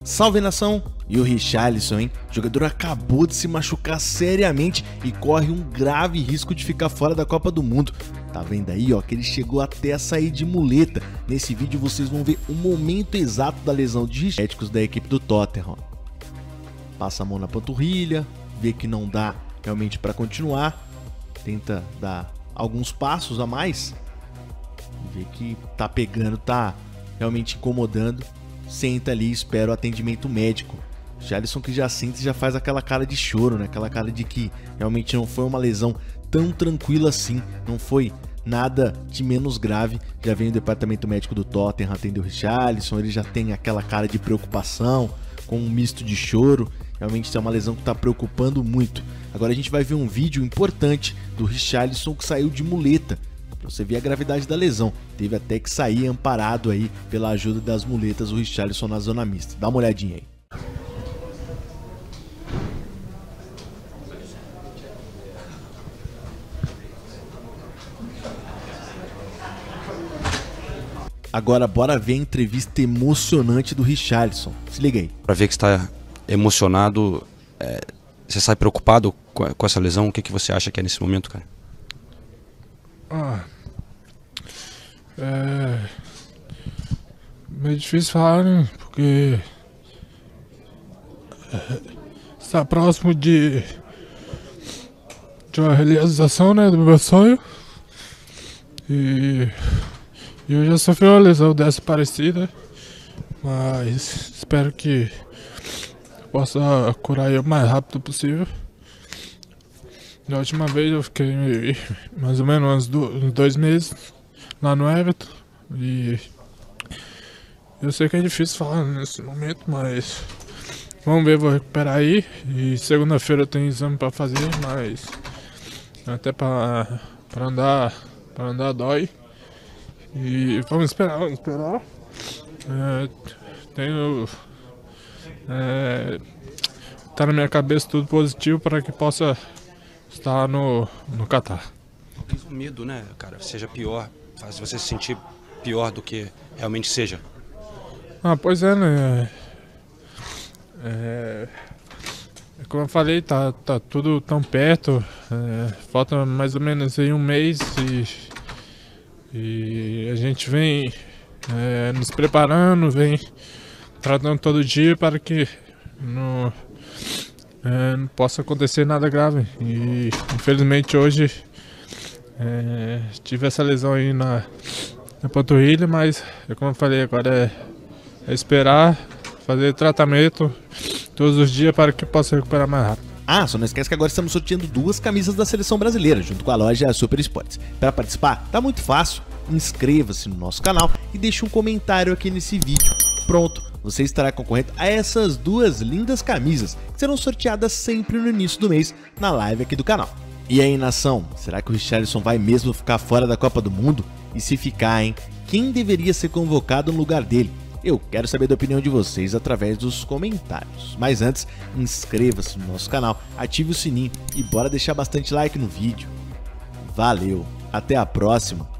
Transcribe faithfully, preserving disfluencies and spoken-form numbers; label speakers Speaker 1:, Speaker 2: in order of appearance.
Speaker 1: Salve, nação! E o Richarlison, hein? O jogador acabou de se machucar seriamente e corre um grave risco de ficar fora da Copa do Mundo. Tá vendo aí, ó, que ele chegou até a sair de muleta. Nesse vídeo vocês vão ver o momento exato da lesão de Richarlison da equipe do Tottenham. Passa a mão na panturrilha, vê que não dá realmente para continuar, tenta dar alguns passos a mais, vê que tá pegando, tá realmente incomodando, senta ali e espera o atendimento médico. Richarlison que já sente e já faz aquela cara de choro, né? Aquela cara de que realmente não foi uma lesão tão tranquila assim, não foi nada de menos grave. Já vem o departamento médico do Tottenham atender o Richarlison, ele já tem aquela cara de preocupação, com um misto de choro. Realmente é uma lesão que está preocupando muito. Agora a gente vai ver um vídeo importante do Richarlison que saiu de muleta, para você ver a gravidade da lesão. Teve até que sair amparado aí pela ajuda das muletas o Richarlison na zona mista. Dá uma olhadinha aí. Agora bora ver a entrevista emocionante do Richarlison. Se liga aí.
Speaker 2: Para ver que está emocionado, é, você sai preocupado com, com essa lesão? O que, que você acha que é nesse momento, cara?
Speaker 3: Ah, é meio difícil falar, né? Porque é, está próximo de, de uma realização, né, do meu sonho. E eu já sofri uma lesão dessa parecida, mas espero que possa curar eu o mais rápido possível. Da última vez eu fiquei mais ou menos uns, do, uns dois meses lá no Everton. E eu sei que é difícil falar nesse momento, mas vamos ver, vou recuperar aí. E segunda-feira eu tenho exame para fazer, mas até para para andar, para andar dói. E vamos esperar, vamos esperar. É, tenho É, tá na minha cabeça tudo positivo para que possa estar no, no Catar.
Speaker 2: Tem um medo, né, cara? Seja pior, faz você se sentir pior do que realmente seja.
Speaker 3: Ah, pois é, né? É, como eu falei, tá, tá tudo tão perto. É, falta mais ou menos aí um mês e, e a gente vem é, nos preparando, vem tratando todo dia para que não, é, não possa acontecer nada grave. E infelizmente hoje é, tive essa lesão aí na, na panturrilha, mas como eu falei, agora é, é esperar, fazer tratamento todos os dias para que possa recuperar mais rápido.
Speaker 1: Ah, só não esquece que agora estamos sorteando duas camisas da seleção brasileira, junto com a loja Super Esportes. Para participar, tá muito fácil. Inscreva-se no nosso canal e deixe um comentário aqui nesse vídeo. Pronto, você estará concorrendo a essas duas lindas camisas, que serão sorteadas sempre no início do mês, na live aqui do canal. E aí, nação, será que o Richarlison vai mesmo ficar fora da Copa do Mundo? E se ficar, hein, quem deveria ser convocado no lugar dele? Eu quero saber da opinião de vocês através dos comentários. Mas antes, inscreva-se no nosso canal, ative o sininho e bora deixar bastante like no vídeo. Valeu, até a próxima!